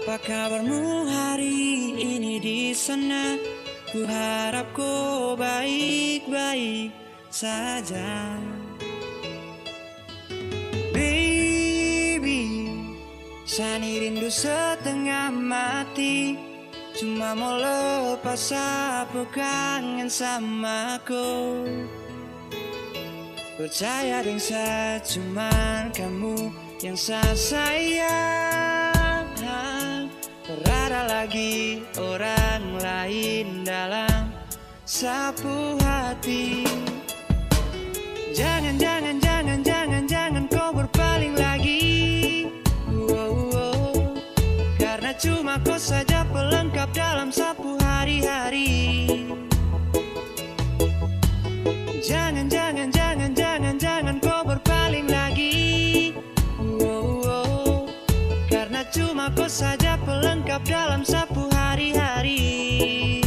Apa kabarmu hari ini di sana? Ku harap kau baik-baik saja. Baby, sani rindu setengah mati, cuma mau lepas sapu kangen sama kau. Percaya deng saya, cuman kamu yang saya sayang. Terada lagi orang lain dalam sapu hati. Jangan, jangan, jangan, jangan, jangan kau berpaling lagi. Karena cuma kau saja pelengkap dalam sapu hari-hari. Jangan, jangan, jangan, jangan, jangan kau berpaling lagi. Karena cuma kau saja pelengkap dalam sapu hari-hari.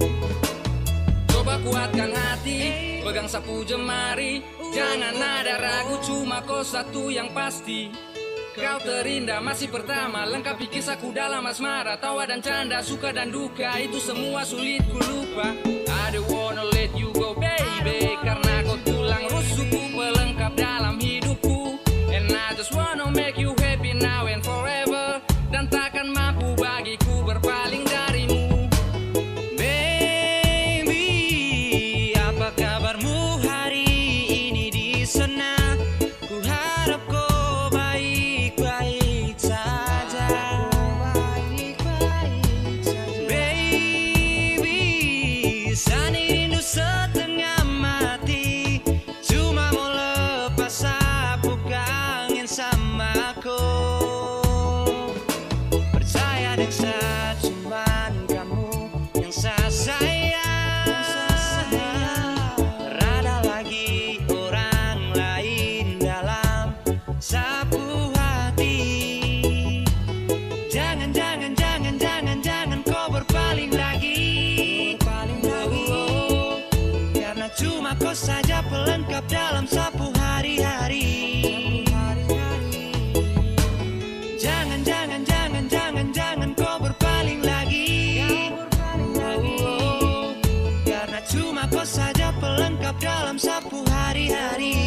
Coba kuatkan hati, pegang sapu jemari. Jangan ada ragu, cuma kau satu yang pasti. Kau terindah masih pertama, lengkapi kisahku dalam asmara. Tawa dan canda, suka dan duka, itu semua sulit ku lupa. I don't wanna let you go baby, karena kau tulang rusukku, pelengkap dalam hidupku. And I just wanna make you happy now and forever. Dan takkan mampu bagiku berpaling darimu. Baby, apa kabarmu hari ini di sana? Ku harap kau baik-baik saja. Baby, sani rindu setengah mati, cuma mau lepas sapu kangen sama kau. Percaya deh saya, cuman kamu yang saya sayang. Rada lagi orang lain dalam sapu hati. Jangan, jangan, jangan, jangan, jangan kau berpaling lagi. Karena cuma kau saja pelengkap dalam sapu hari-hari. Jangan, jangan, jangan, jangan, jangan kau berpaling lagi. Karena cuma kau saja pelengkap dalam sapu hari-hari.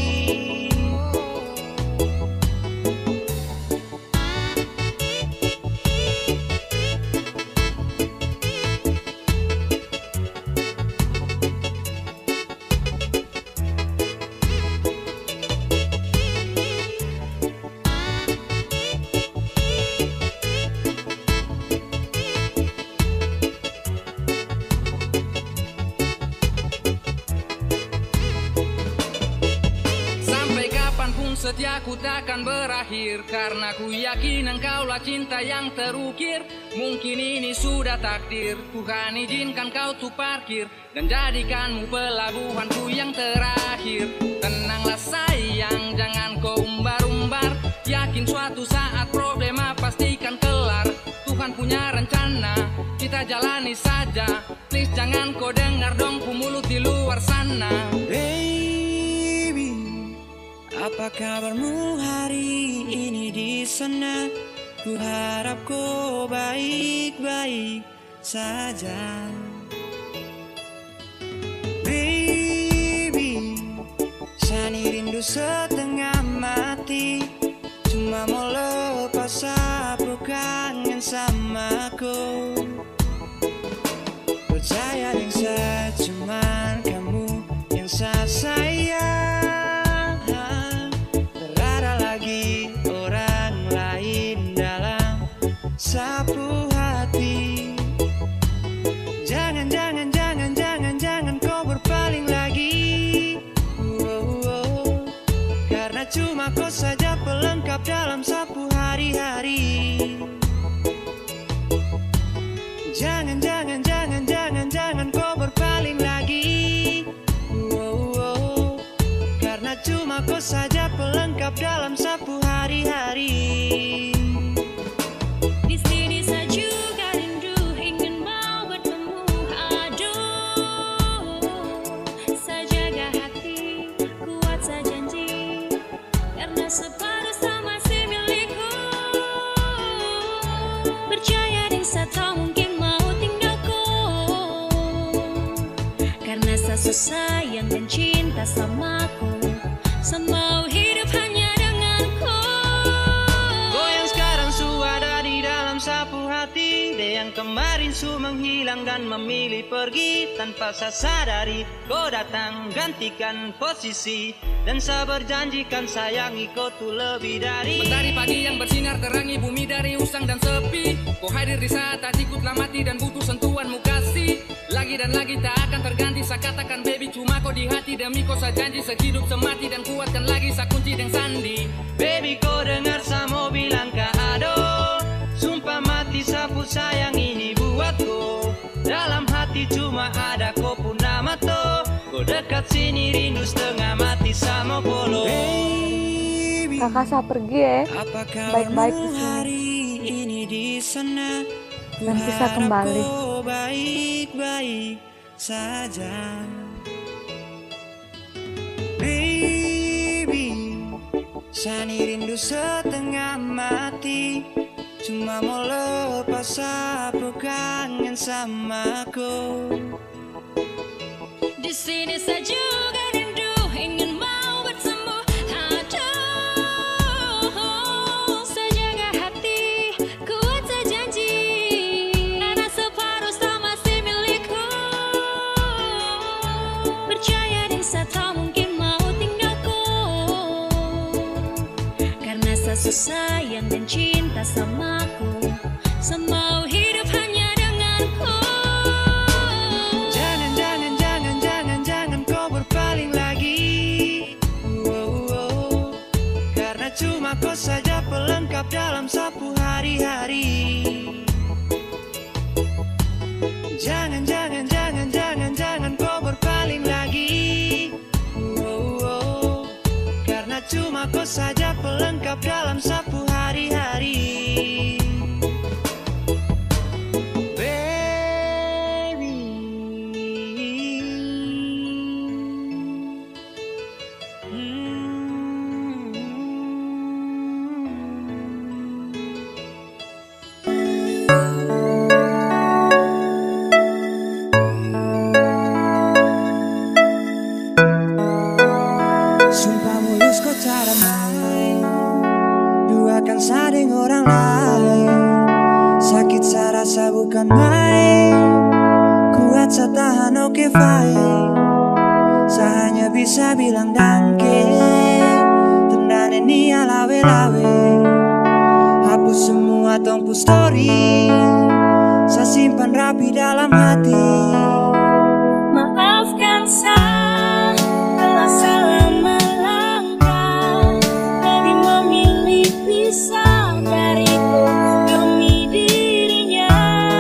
Setiaku takkan berakhir, karena ku yakin engkaulah cinta yang terukir. Mungkin ini sudah takdir, Tuhan izinkan kau tuh parkir dan jadikanmu pelabuhanku yang terakhir. Tenanglah sayang, jangan kau umbar-umbar, yakin suatu saat problema pastikan kelar. Tuhan punya rencana, kita jalani saja. Please jangan kau dengar dong ku mulut di luar sana. Apa kabarmu hari ini di sana? Ku harap kau baik-baik saja. Baby, sani rindu setengah mati, cuma mau lepas sapu kangen sama kau. Percaya deng saya, cuman kamu yang saya sayang. Orang lain dalam sapu hati. Jangan, jangan, jangan, jangan, jangan kau berpaling lagi. Karena cuma kau saja pelengkap dalam sapu hari-hari. Jangan, jangan, jangan, jangan, jangan kau berpaling lagi. Karena cuma kau saja pelengkap dalam sapu hari-hari. Di sini saya juga rindu, ingin mau bertemu. Aduh, saya jaga hati, kuat saya janji, karena separuh sama si milikku. Percaya sayang dan cinta samaku, semau hidup hanya denganku. Goyang sekarang su ada di dalam sapu hati. Dia yang kemarin su menghilang dan memilih pergi. Tanpa saya sadari kau datang gantikan posisi. Dan saya berjanjikan sayangi kau tuh lebih dari Mentari pagi yang bersinar terangi bumi dari usang dan sepi. Kau hadir di saat hatiku telah mati dan butuh sentuhanmu kasih. Lagi dan lagi tak akan terganti. Saya katakan baby cuma kau di hati. Demi kau saya janji sehidup semati. Dan kuatkan lagi saya kunci dengan sandi. Baby kau dengar saya mau bilang kado. Sumpah mati sapu sayang ini buatku. Dalam hati cuma ada kau pun nama to. Kau dekat sini rindu setengah mati sama polo. Baby, Kakak saya pergi ya. apa Baik-baik di kabarmu sini. hari ini di sana? Nanti saya kembali. Kau baik-baik saja. Baby, saya rindu setengah mati. Cuma mau lepas sapu kangen sama kau. Di sini saya juga rindu, ingin mau bertemu. Aduh, saya jaga hati, kuat saya janji. Karena separuh saya masih milikku. Percaya diri saya tak mungkin mau tinggalku. Karena saya sayang dan cinta samaku, semau hidup hanya denganku. Jangan, jangan, jangan, jangan, jangan kau berpaling lagi. Karena cuma kau saja pelengkap dalam sapu hari-hari. Jangan, jangan, jangan, jangan, jangan kau berpaling lagi. Karena cuma kau saja pelengkap dalam sapu hari-hari. Sumpah mulus kau cara main. Duakan sading orang lain. Sakit saya rasa bukan main. Kuat saya tahan oke fine. Saya hanya bisa bilang dangke. Tendane nia lawe-lawe. Hapus semua tongpu story. Saya simpan rapi dalam hati. Maafkan saya telah salah melangkah, lebih memilih pisah dariku demi dirinya.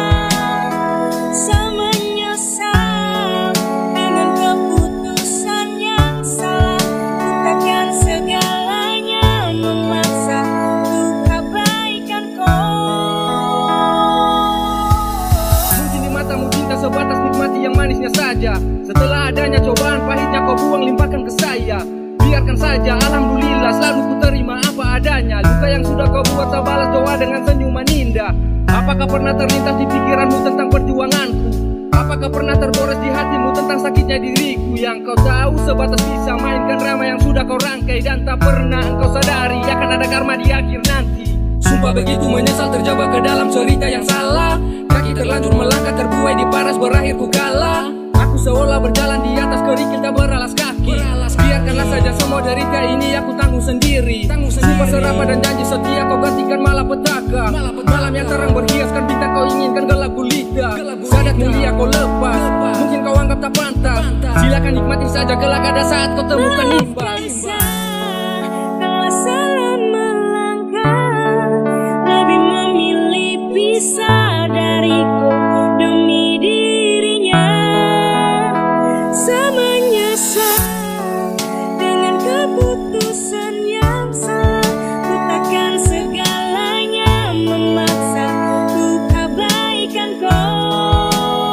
Saya menyesal dengan keputusan yang salah, lupakan segalanya, memaksa untuk abaikan kau. Mungkin di matamu cinta sebatas nikmati yang manisnya saja. Setelah adanya cobaan pahitnya kau buang limpahkan ke saya. Biarkan saja, alhamdulillah selalu ku terima apa adanya. Luka yang sudah kau buat saya balas doa dengan senyuman indah. Apakah pernah terlintas di pikiranmu tentang perjuanganku? Apakah pernah tergores di hatimu tentang sakitnya diriku? Yang kau tahu sebatas bisa mainkan drama yang sudah kau rangkai. Dan tak pernah engkau sadari akan ada karma di akhir nanti. Sumpah begitu menyesal terjebak ke dalam cerita yang salah. Kaki terlanjur melangkah terbuai di paras berakhir ku kalah. Aku seolah berjalan di atas kerikil tak beralas kaki. Biarkanlah saja semua derita ini aku tanggung sendiri. Sumpah serapah dan janji setia kau gantikan malapetaka. Malam yang terang berhiaskan bintang kau inginkan gelap gulita. Sadat mulia kau lepas, mungkin kau anggap tak pantas. Silakan nikmati saja kelak ada saat kau temukan imbas. Kalau salah melangkah, lebih memilih pisah dariku demi dirinya. Saya menyesal dengan keputusan yang salah, lupakan segalanya, memaksa untuk abaikan kau.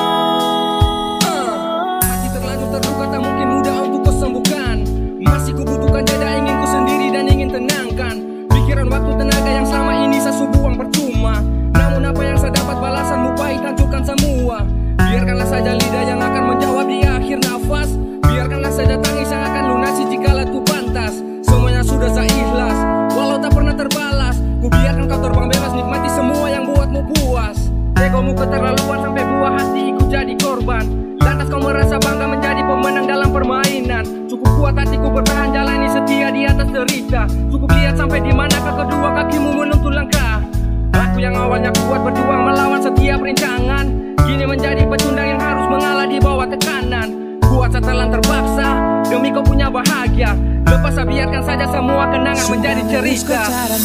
Hati terlanjur terluka tak mungkin mudah untuk kau sembuhkan. Masih kubutuhkan jeda ingin ku sendiri dan ingin tenangkan. Pikiran waktu tenaga yang selama ini saya buang percuma. Namun apa yang saya dapat keterlaluan sampai buah hatiku jadi korban. Lantas kau merasa bangga menjadi pemenang dalam permainan. Cukup kuat hatiku bertahan jalani setia di atas derita. Cukup lihat sampai di manakah kedua kakimu menuntun langkah. Aku yang awalnya kuat berjuang melawan setiap rintangan, kini menjadi pecundang yang harus mengalah di bawah tekanan. Kuat setelan terpaksa demi kau punya bahagia. Lepas biarkan saja semua kenangan menjadi cerita.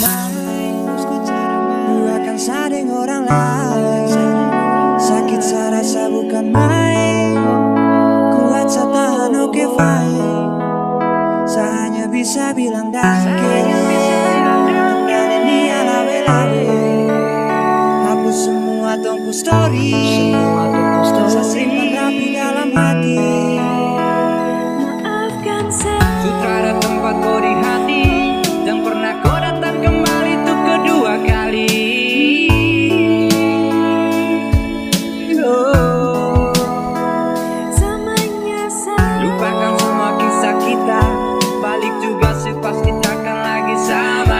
Bukan saring orang lain, sakit serasa bukan main. Kuat setahan oke fine. Saya hanya bisa bilang dake. Dan ini alawe-lawe. Hapus semua tongku story. Saya simpan rapi dalam hati. Maafkan saya. Sutradara tempat kau di hati, dan pernah kau datang kembali untuk kedua kali. Semuanya sama. Lupakan semua kisah kita, balik juga selepas kita akan lagi sama.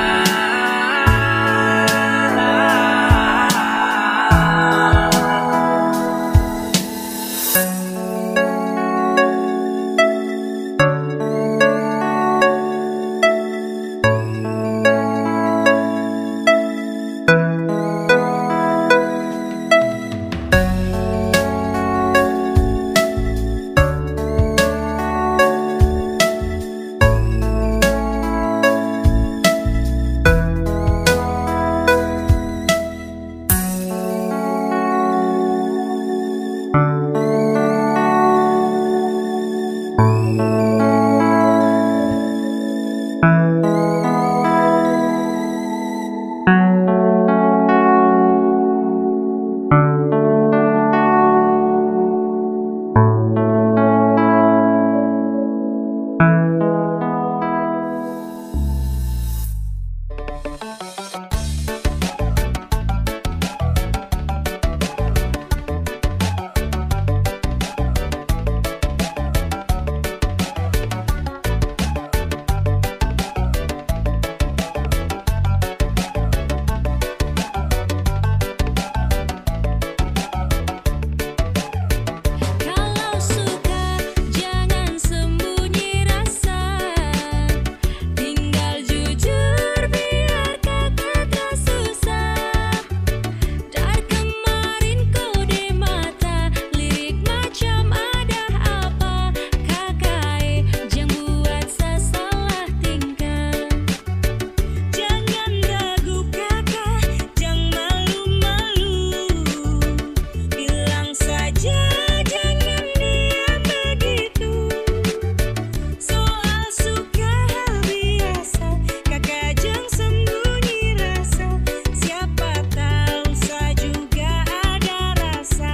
Kalau suka jangan sembunyi rasa. Tinggal jujur biar kakak tak susah. Dari kemarin kode mata, lirik macam ada apa. Kakak jangan buat salah tingkah. Jangan ragu kakak, jangan malu-malu. Bilang saja jangan diam begitu. Soal suka hal biasa, kakak jangan sembunyi rasa. Siapa tahu saya juga ada rasa.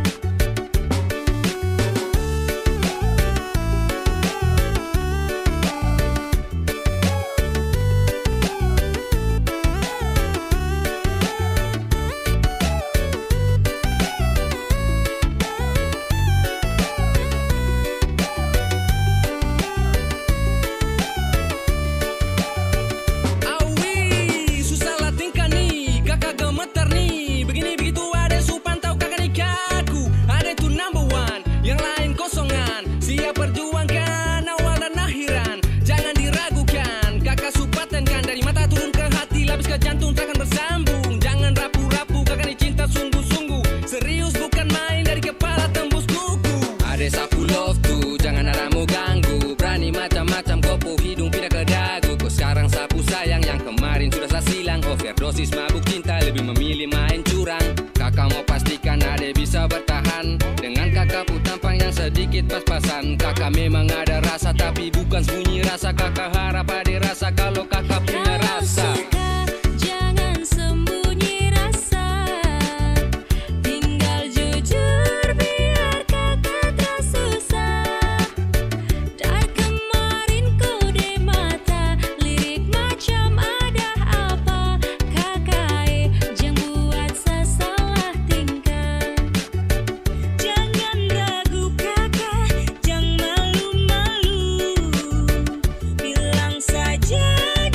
Awi, susah lah tingkah nih, kakak gemeter nih. Begini begitu ada supan tahu kakak nikahku. Ada itu number one, yang lain kosongan. Siap perjuangkan awal dan akhiran. Jangan diragukan, kakak supatenkan. Dari mata turun ke hati, labis ke jantung takkan bersambung. Jangan rapu-rapu, kakak ini cinta sungguh-sungguh. Serius bukan main, dari kepala tembus kuku. Ada sapu love tuh, jangan ada mau ganggu. Berani macam-macam, kopo hidung pindah ke dagu. Kau sekarang sapu sayang, yang kemarin sudah saya silang. Overdosis mabuk cinta, lebih memilih main curang. Kakak mau pastikan ada bisa bertahan. Dengan kakak pun tampang yang sedikit pas-pasan. Kakak memang ada rasa, tapi bukan sembunyi rasa. Kakak harap ada rasa kalau kakak punya Kalau rasa. suka jangan sembunyi rasa. Tinggal jujur biar kakak tak susah. Dari kemarin kode mata, lirik macam ada apa. Kakak jangan buat salah tingkah. Jangan ragu kakak, jangan malu-malu. Bilang saja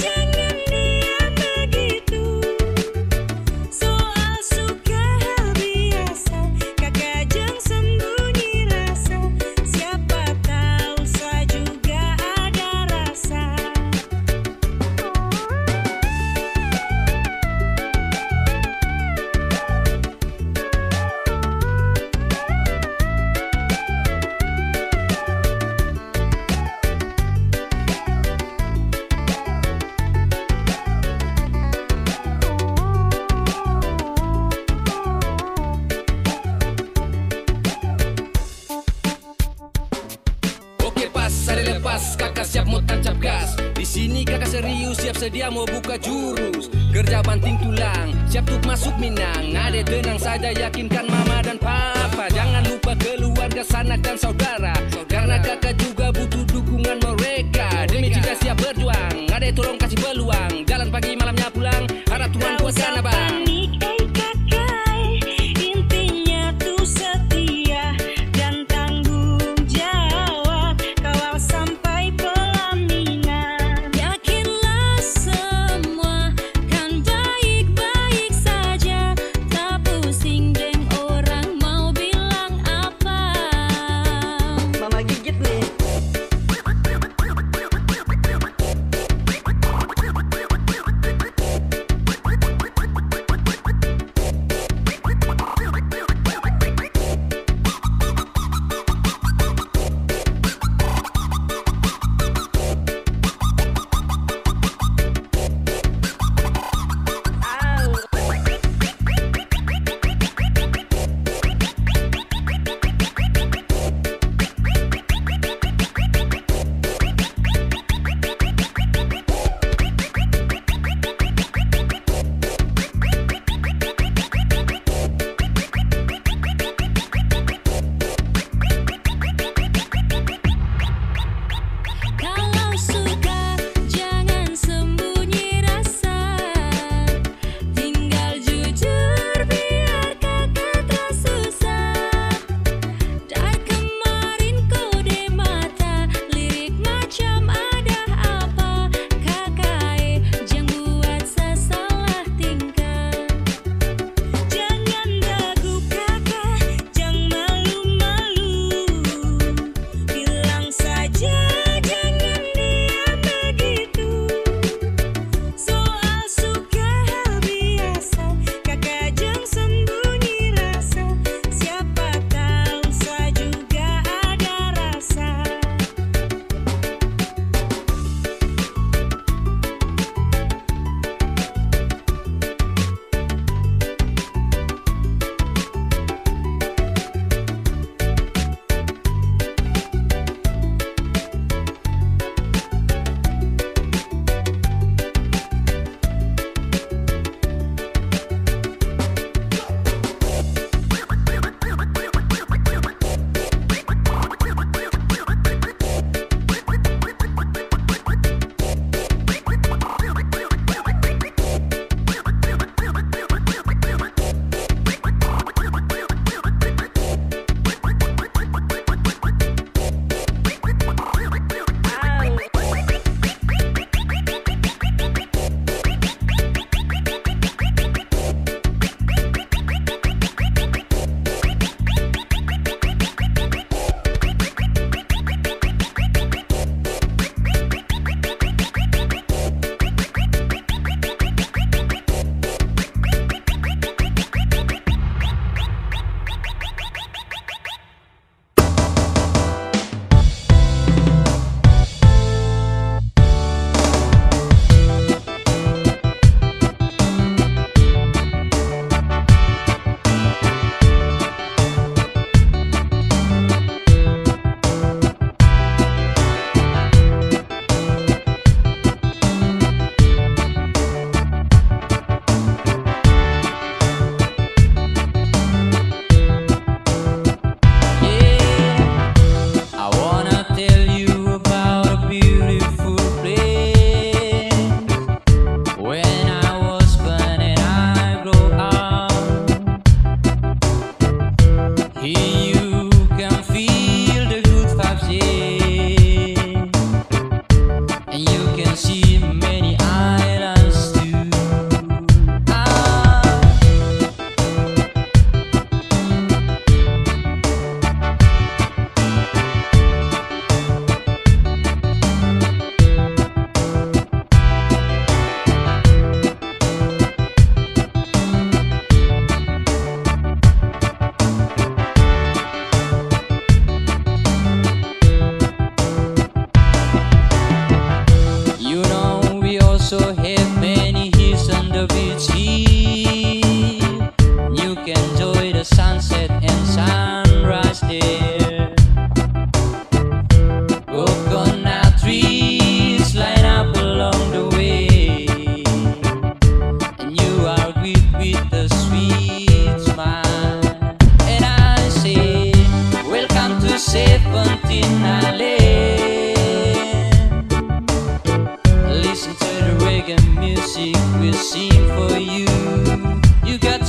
bersedia mau buka jurus, kerja banting tulang, siap untuk masuk Minang. Ade tenang saja, yakinkan mama dan papa. Jangan lupa keluarga, sanak dan saudara, karena kakak juga butuh dukungan mereka. Demi kita siap berjuang, Ade tolong kasih peluang. Jalan pagi malamnya pulang, harap Tuhan kuatkan abang. Intinya tuh setia dan tanggung jawab kawal sampai pelaminan. Yakinlah semua kan baik-baik saja, tak pusing deng orang mau bilang apa. Mama gigit nih.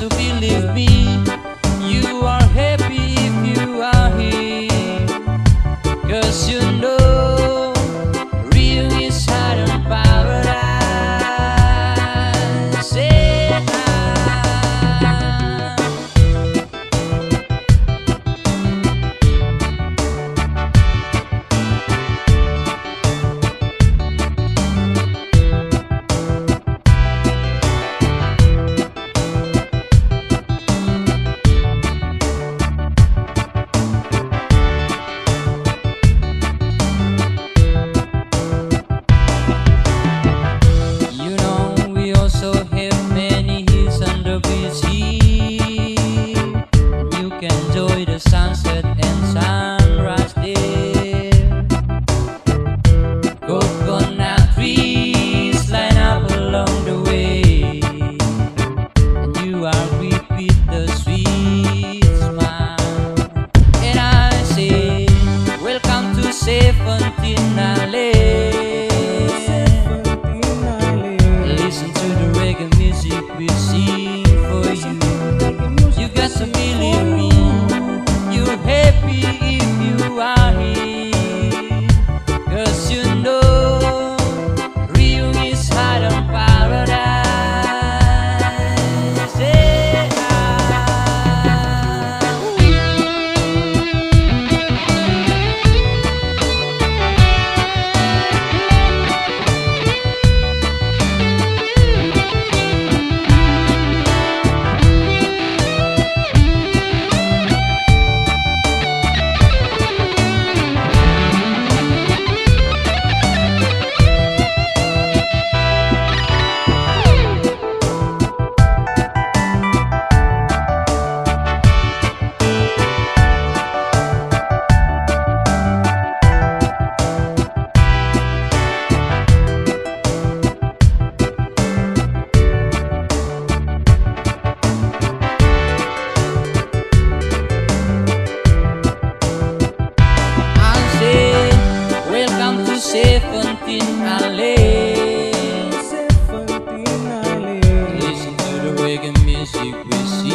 to believe me. You are happy if you are here, 'cause you know real is hard in paradise. Yeah. Enjoy the sunset and sunrise there. Coconut trees line up along the way, and you are greeted with the sweet smile. And I say, welcome to 17 Island. Listen to the reggae music we sing for you. You got to believe me. You're happy if you are here, 'cause you know real is hard in paradise. Yeah. Welcome to 17 Island. Listen to the reggae music we sing.